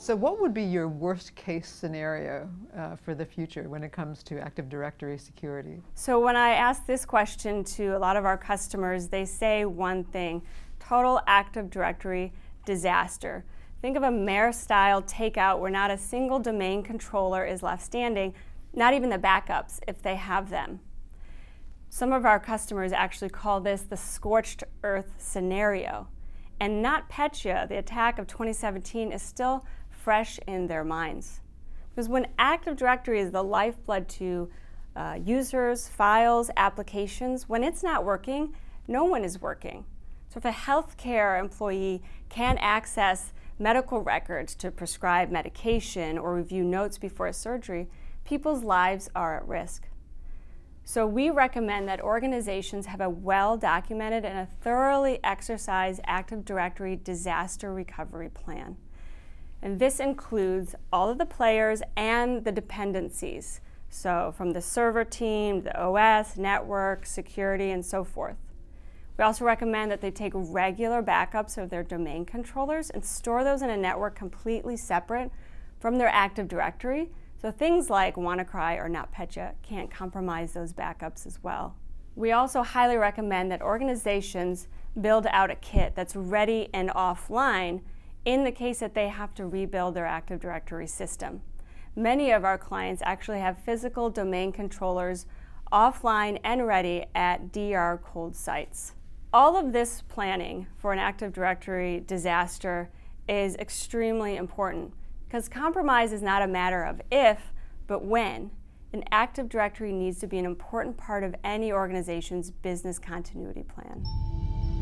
So what would be your worst case scenario for the future when it comes to Active Directory security? So when I ask this question to a lot of our customers, they say one thing: total Active Directory disaster. Think of a Maer-style takeout where not a single domain controller is left standing, not even the backups if they have them. Some of our customers actually call this the scorched earth scenario. And NotPetya, the attack of 2017, is still fresh in their minds. Because when Active Directory is the lifeblood to users, files, applications, when it's not working, no one is working. So if a healthcare employee can't access medical records to prescribe medication or review notes before a surgery, people's lives are at risk. So we recommend that organizations have a well-documented and a thoroughly exercised Active Directory disaster recovery plan. And this includes all of the players and the dependencies. So from the server team, the OS, network, security, and so forth. We also recommend that they take regular backups of their domain controllers and store those in a network completely separate from their Active Directory. So things like WannaCry or NotPetya can't compromise those backups as well. We also highly recommend that organizations build out a kit that's ready and offline in the case that they have to rebuild their Active Directory system. Many of our clients actually have physical domain controllers offline and ready at DR cold sites. All of this planning for an Active Directory disaster is extremely important because compromise is not a matter of if, but when. An Active Directory needs to be an important part of any organization's business continuity plan.